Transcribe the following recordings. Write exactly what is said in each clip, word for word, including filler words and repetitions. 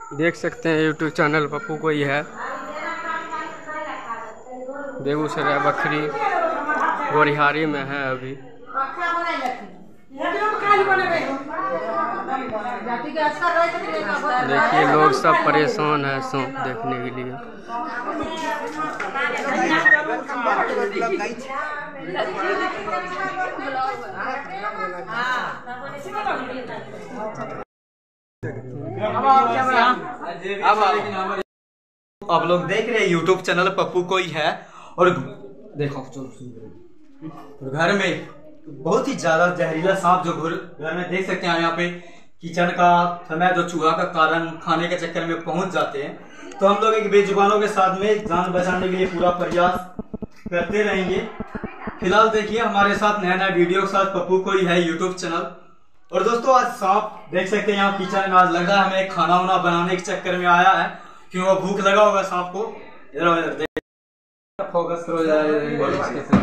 देख सकते हैं यूट्यूब चैनल पप्पू कोई है। बेगूसराय बखरी गोरिहारी में है अभी। देखिए लोग सब परेशान है सांप देखने के लिए। आप लोग देख रहे हैं यूट्यूब चैनल पप्पू कोई है। और देखो और घर में बहुत ही ज्यादा जहरीला सांप जो घर में देख सकते हैं। यहाँ पे किचन का समय जो चूहा का कारण खाने के चक्कर में पहुंच जाते हैं, तो हम लोग एक बेजुबानों के साथ में जान बचाने के लिए पूरा प्रयास करते रहेंगे। फिलहाल देखिए हमारे साथ नया नया वीडियो के साथ पप्पू कोई है यूट्यूब चैनल। और दोस्तों आज सांप देख सकते हैं यहाँ किचन में। आज लग रहा है हमें खाना वाना बनाने के चक्कर में आया है, क्यों वो भूख लगा होगा सांप को। इधर फोकस करो जाए।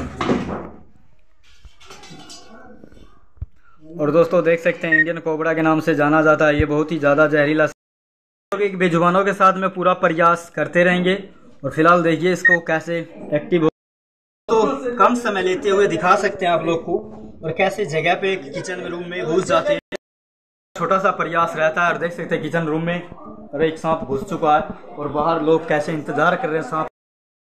और दोस्तों देख सकते हैं इंडियन कोबरा के नाम से जाना जाता है। ये बहुत ही ज्यादा जहरीला एक बेजुबानों के साथ में पूरा प्रयास करते रहेंगे। और फिलहाल देखिए इसको कैसे एक्टिव हो, तो कम समय लेते हुए दिखा सकते हैं आप लोग को। और कैसे जगह पे किचन में रूम में घुस जाते हैं, छोटा सा प्रयास रहता है। और देख सकते हैं किचन रूम में और एक सांप घुस चुका है और बाहर लोग कैसे इंतजार कर रहे हैं सांप।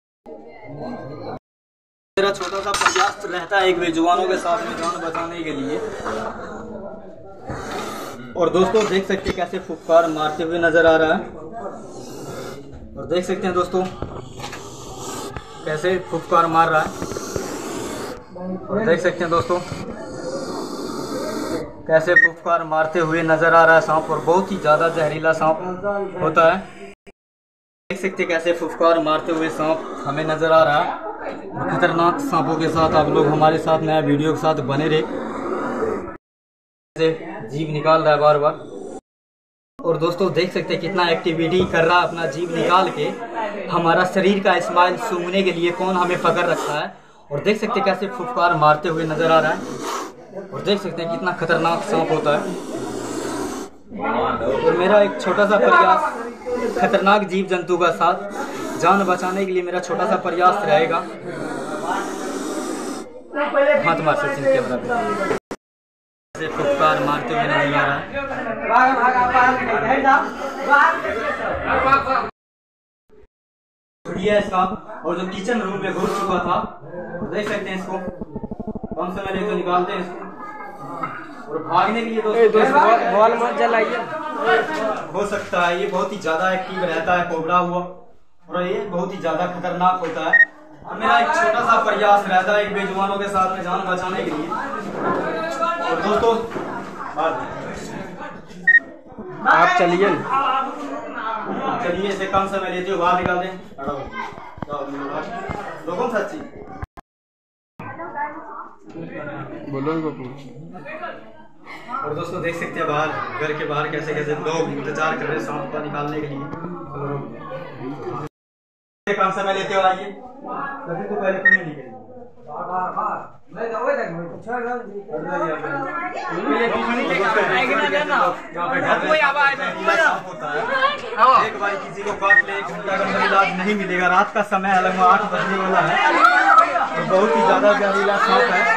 मेरा छोटा सा प्रयास रहता है एक बेजुबानों के साथ में जान बचाने के लिए। और दोस्तों देख सकते हैं कैसे फुफकार मारते हुए नजर आ रहा है। और देख सकते हैं दोस्तों कैसे फुफकार मार रहा है। और देख सकते हैं दोस्तों कैसे फुफकार मारते हुए नजर आ रहा है सांप। और बहुत ही ज्यादा जहरीला सांप होता है। देख सकते हैं कैसे फुफकार मारते हुए सांप हमें नजर आ रहा है। खतरनाक सांपों के साथ आप लोग हमारे साथ नया वीडियो के साथ बने रहे। जीभ निकाल रहा है बार बार। और दोस्तों देख सकते हैं कितना एक्टिविटी कर रहा है अपना जीभ निकाल के। हमारा शरीर का स्माइल सूंघने के लिए कौन हमें पकड़ रखा है। और देख सकते हैं कैसे फुफकार मारते हुए नजर आ रहा है। और देख सकते हैं कितना खतरनाक सांप होता है। और मेरा एक छोटा सा प्रयास खतरनाक जीव जंतु का साथ जान बचाने के लिए मेरा छोटा सा प्रयास रहेगा। हाथ मार सकते हैं कैमरा पे। से फुफकार मारते हुए नजर आ रहा है इसका। और जो किचन रूम में घुस चुका था, देख सकते हैं इसको कम समय लेकर निकालते हैं इसको। और भागने के लिए दोस्तों बॉल मत जलाइए। हो सकता है ये बहुत ही ज्यादा एक्टिव रहता है कोबरा हुआ। और ये बहुत ही ज्यादा खतरनाक होता है। और मेरा एक छोटा सा प्रयास रहता है एक बेजुबानों के साथ में जान बचाने के लिए। और दोस्तों आप चलिए चलिए इसे कम समय लेते हो बाहर निकाल दें। लोगों सच्ची बोलो पप्पू। और दोस्तों देख सकते हैं बाहर घर के बाहर कैसे कैसे लोग इंतजार कर रहे हैं सांप को निकालने के लिए। कम समय लेते हो आइए। सभी तो पहले क्यों निकले एक बार किसी को काट ले एक घंटा का इलाज नहीं मिलेगा। रात का समय अलग में आठ बजने वाला है। तो बहुत ही ज्यादा जहरीला सांप है।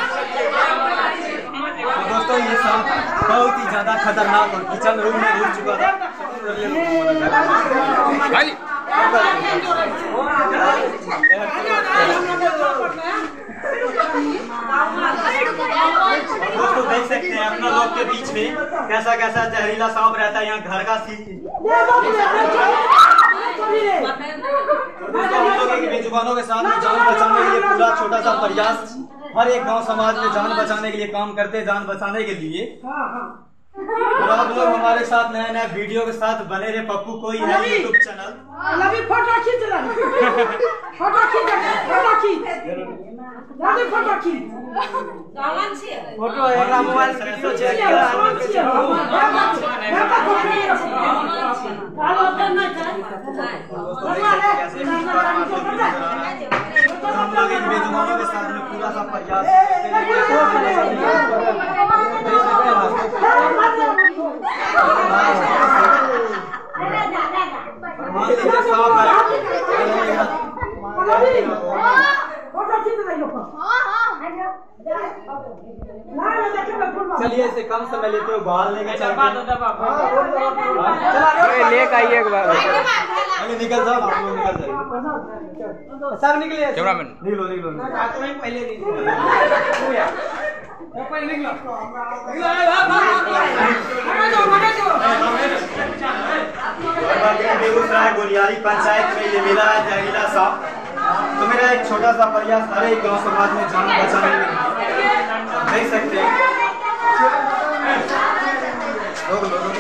तो दोस्तों ये सांप बहुत ही ज्यादा खतरनाक और किचन रूम में घुस चुका था। दोस्तों देख सकते हैं अपना लोग के बीच में कैसा कैसा जहरीला सांप रहता है। यहाँ घर का सी दोस्तों हम लोग एक बेजुबानों के साथ जान बचाने के लिए पूरा छोटा सा प्रयास हर एक गांव समाज में जान बचाने के लिए काम करते हैं, जान बचाने के लिए। और आप लोग हमारे साथ नया नया वीडियो के साथ बने रहे। पप्पू कोई है यूट्यूब चैनल। फोटो खींच फोटो खींच फोटो खींच फोटो खींच फोटो एकरा मोबाइल से वीडियो चेक हम लोग इन बेजुबानों के साथ में पूरा सा प्रयास करते हैं। समय लेते हो बाहर लेके चल लेके आइए एक बार। आगे निकल जाओ, आप लोग निकल जाओ, सब निकलिए, कैमरामैन निकलो निकलो बेगूसराय गोलियारी पंचायत में ये मिला है जहरीला सांप। तो मेरा एक छोटा सा प्रयास हर एक गाँव समाज में जान बचाने में देख सकते हैं। लोग लोग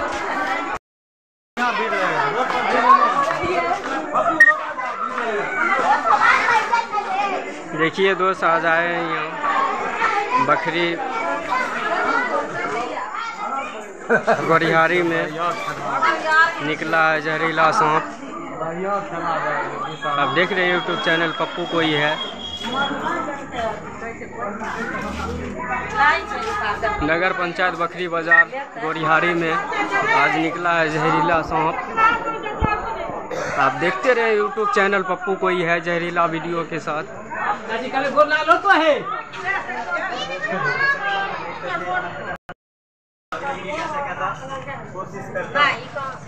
देखिए दोस्त आज आए हैं यहाँ बकरी गोरिहारी में निकला है जहरीला सांप। आप देख रहे हैं यूट्यूब चैनल पप्पू कोई है। नगर पंचायत बकरी बाजार गोरिहारी में आज निकला है जहरीला सांप। आप देखते रहे यूट्यूब चैनल पप्पू कोई है जहरीला वीडियो के साथ। कोशिश करता है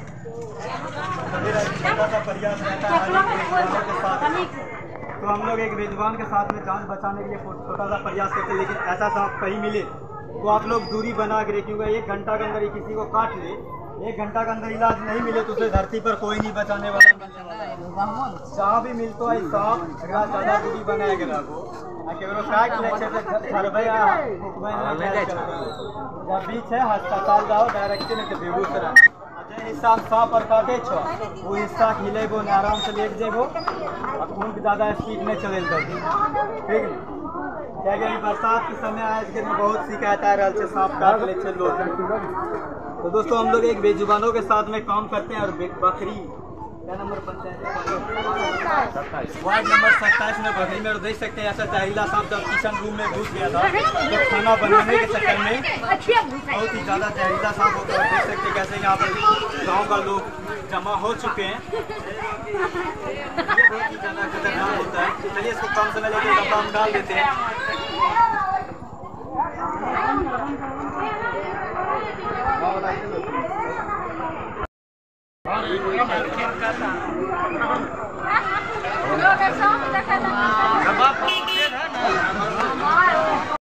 छोटा सा प्रयास रहता है। तो हम लोग एक मेजबान के साथ में जान बचाने के लिए छोटा सा प्रयास करते हैं, लेकिन ऐसा सांप कहीं मिले तो आप लोग दूरी बना के रखिएगा। एक घंटा के अंदर ही किसी को काट ले, एक घंटा के अंदर इलाज नहीं मिले तो उसे धरती पर कोई नहीं बचाने वाला। जहाँ भी मिलता है सांप अगर ज्यादा दूरी बनाए के रखो, जब बीच है अस्पताल जाओ डायरेक्ट नहीं बेगूसराय हिस्सा सांप और काटे छो वो हिस्सा हिलेगो ने आराम से लेट जेगो और खून ज्यादा स्पीड में चले ठीक है। क्या क्या बरसात के समय आज के में बहुत शिकायत आ रहा है सांप काट ले लोग। तो दोस्तों हम लोग एक बेजुबानों के साथ में काम करते हैं और बकरी क्या नंबर पंचायत वार्ड नंबर सत्ताईस में बकरी में देख सकते हैं ऐसा जहरीला सांप जब किचन रूम में घुस गया था तो खाना बनाने के चक्कर में बहुत ही ज्यादा जहरीला सांप होता है। देख सकते हैं कैसे यहाँ पर गांव का लोग जमा हो चुके हैं। ये बहुत ही ज्यादा खतरनाक होता है। चलिए इसको कम समय लेके डब्बा हम डाल देते हैं।